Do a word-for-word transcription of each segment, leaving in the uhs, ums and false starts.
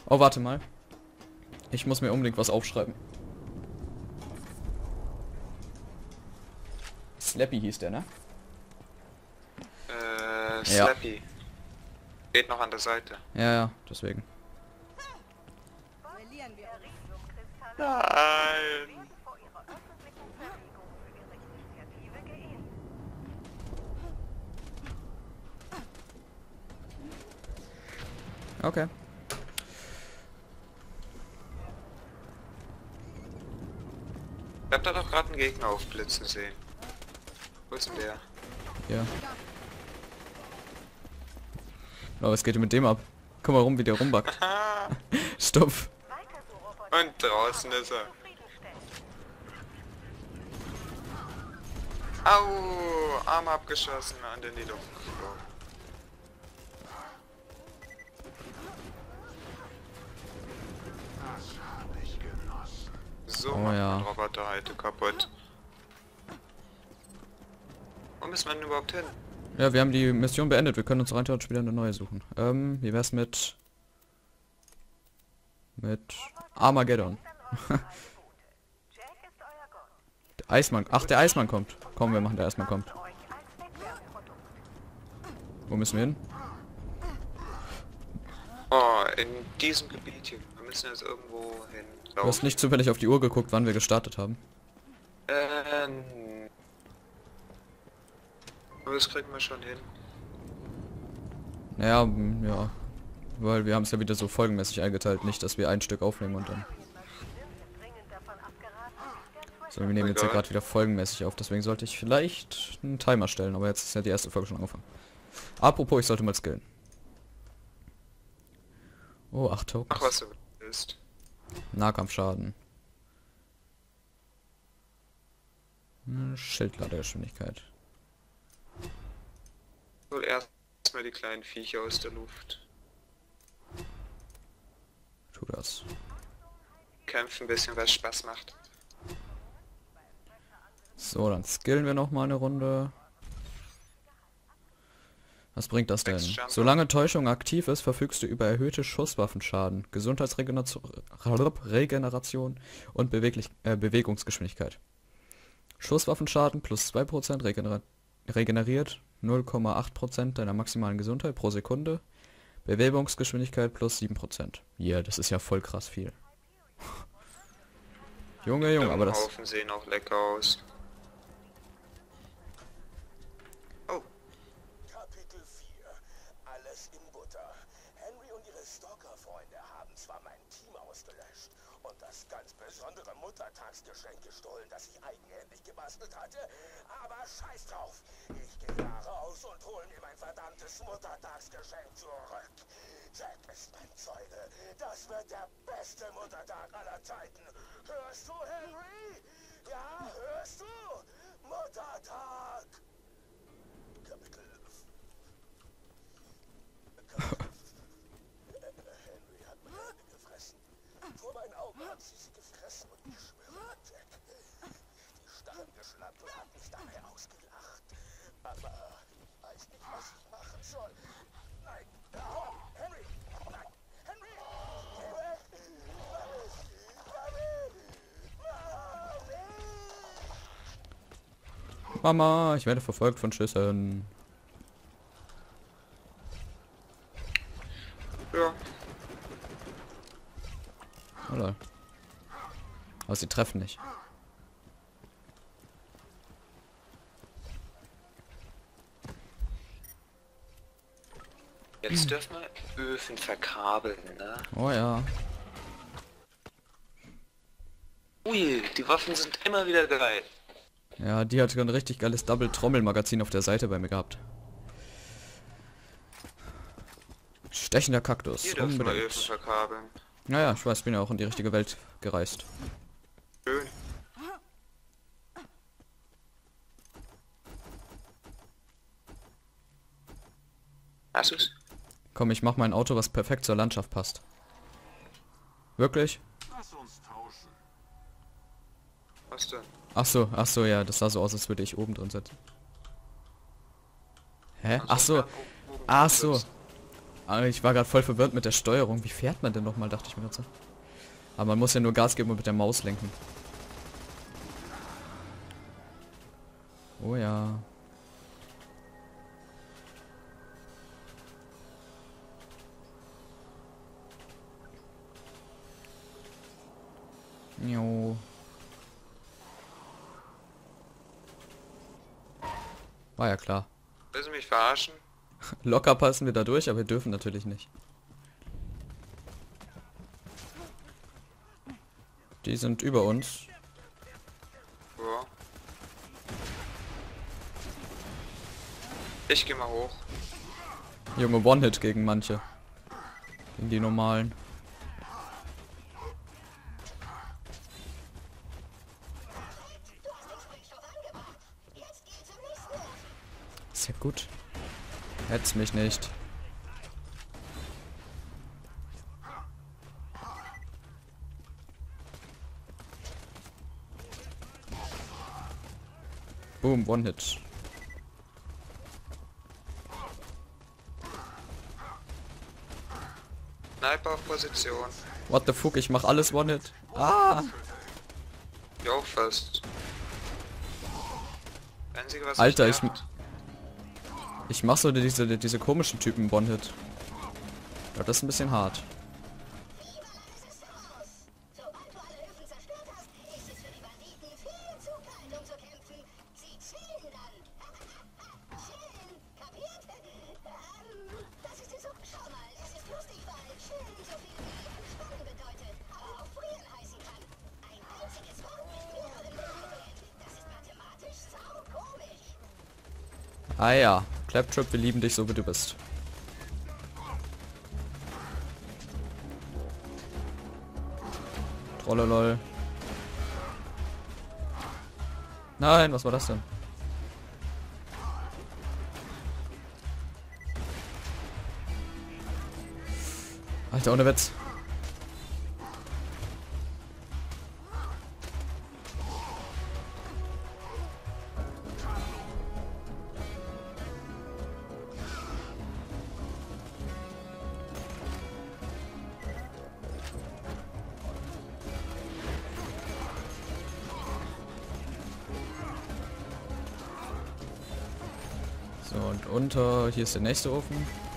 Oh, warte mal. Ich muss mir unbedingt was aufschreiben. Slappy hieß der, ne? Äh, Ja. Slappy. Geht noch an der Seite. Ja, ja, deswegen. Nein! Okay. Ich hab da doch gerade einen Gegner aufblitzen sehen. Wo ist denn der? Ja. Oh, was geht denn mit dem ab? Guck mal rum, wie der rumbackt. Stopp. Und draußen ist er. Au! Arm abgeschossen und in die Luft geflogen. So, Oh macht ja. mein Roboter heute kaputt. Wo müssen wir denn überhaupt hin? Ja, wir haben die Mission beendet. Wir können uns rein theoretisch wieder eine neue suchen. Ähm, wie wär's mit... Mit... Armageddon. Der Eismann... Ach, der Eismann kommt. Komm, wir machen, der Eismann kommt. Wo müssen wir hin? Oh, in diesem Gebiet hier. Wir müssen jetzt irgendwo hin. Du hast nicht zufällig auf die Uhr geguckt, wann wir gestartet haben. Ähm... Aber das kriegen wir schon hin. Naja, m, ja. Weil wir haben es ja wieder so folgenmäßig eingeteilt. Nicht, dass wir ein Stück aufnehmen und dann... So, wir nehmen jetzt ja gerade wieder folgenmäßig auf. Deswegen sollte ich vielleicht einen Timer stellen. Aber jetzt ist ja die erste Folge schon angefangen. Apropos, ich sollte mal skillen. Oh, acht Tokens. Ach, was du willst. Nahkampfschaden. Hm, Schildladegeschwindigkeit. Wohl erstmal die kleinen Viecher aus der Luft. Tu das. Kämpfen ein bisschen, was Spaß macht. So, dann skillen wir noch mal eine Runde. Was bringt das denn? Solange Täuschung aktiv ist, verfügst du über erhöhte Schusswaffenschaden, Gesundheitsregeneration und Beweglich äh, Bewegungsgeschwindigkeit. Schusswaffenschaden plus zwei Prozent regener regeneriert null Komma acht Prozent deiner maximalen Gesundheit pro Sekunde. Bewegungsgeschwindigkeit plus sieben Prozent. Ja, yeah, das ist ja voll krass viel. Junge, Junge, aber das... Haufen sehen auch lecker aus. Oh. Kapitel vier. Alles in Butter. Henry und ihre Stalker-Freunde haben zwar mein Team ausgelöscht und das ganz besondere Muttertagsgeschenk gestohlen, das ich eigenhändig gebastelt hatte, aber scheiß drauf. Ich gehe da raus und hole mir mein verdammtes Muttertagsgeschenk zurück. Jack ist mein Zeuge. Das wird der beste Muttertag aller Zeiten. Hörst du, Henry? Ja, hörst du? Muttertag! Kapitel... Kapitel... Henry hat meine Hände gefressen. Vor meinen Augen hat sie sie gefressen und ich schwöre, Jack, die starrende Schnappel hat mich dabei ausgelacht. Aber ich weiß nicht, was ich machen soll. Nein, oh, Henry! Nein, Henry! Mama, ich werde verfolgt von Schüssen. Ja. Oder? Aber sie treffen nicht. Jetzt dürfen wir Öfen verkabeln, ne? Oh ja. Ui, die Waffen sind immer wieder geil. Ja, die hat ein richtig geiles Double-Trommel-Magazin auf der Seite bei mir gehabt. Stechender Kaktus. Hier dürfen wir Öfen Unbedingt. verkabeln. Naja, ich weiß, bin ja auch in die richtige Welt gereist. Schön. Hast du's? Komm, ich mach mein Auto, was perfekt zur Landschaft passt. Wirklich? Lass uns tauschen. Was denn? Ach so, ach so, ja, das sah so aus, als würde ich oben drin sitzen. Hä? Ach so, ach so. Ah, ich war gerade voll verwirrt mit der Steuerung. Wie fährt man denn nochmal, dachte ich mir gerade so. Aber man muss ja nur Gas geben und mit der Maus lenken. Oh ja. Jo. War ja klar. Willst du mich verarschen? Locker passen wir da durch, aber wir dürfen natürlich nicht. Die sind über uns. Ja. Ich geh mal hoch. Junge, One-Hit gegen manche. Gegen die normalen. Ist ja gut. Hetz mich nicht. Boom, One-Hit. Sniper auf Position. What the fuck, ich mach alles One-Hit. Ah! Ja, auch fast. Einzige, was Alter, mich ich, nervt, ich mach so diese, diese komischen Typen One-Hit. Ja, das ist ein bisschen hart. Ah ja, Claptrap, wir lieben dich so wie du bist. Trollolol. Nein, was war das denn? Alter, ohne Witz. So, und unter, hier ist der nächste Ofen.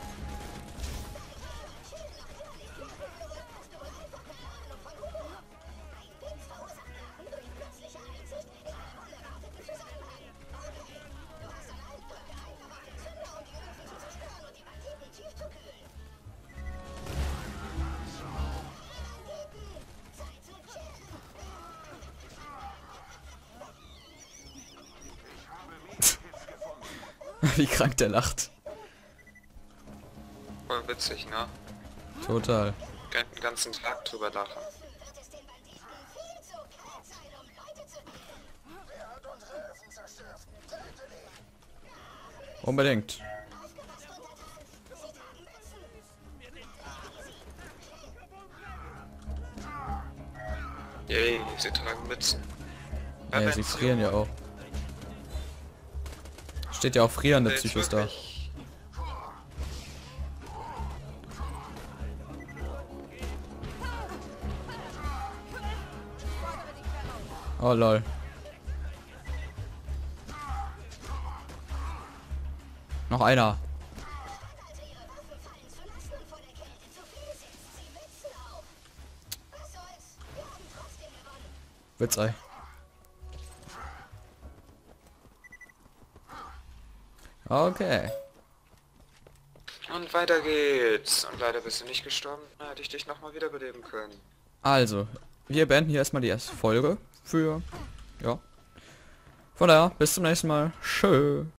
Wie krank der lacht. voll witzig, ne? Total. Den ganzen Tag drüber lachen. Unbedingt. Yay, sie tragen Mützen. Ja, sie frieren ja auch. Steht ja auch frierende Jetzt Psychos da. wirklich. Oh lol. Noch einer. Witzei. Okay. Und weiter geht's. Und leider bist du nicht gestorben. Da hätte ich dich nochmal wiederbeleben können. Also, wir beenden hier erstmal die erste Folge für, ja. Von daher, bis zum nächsten Mal. Tschö.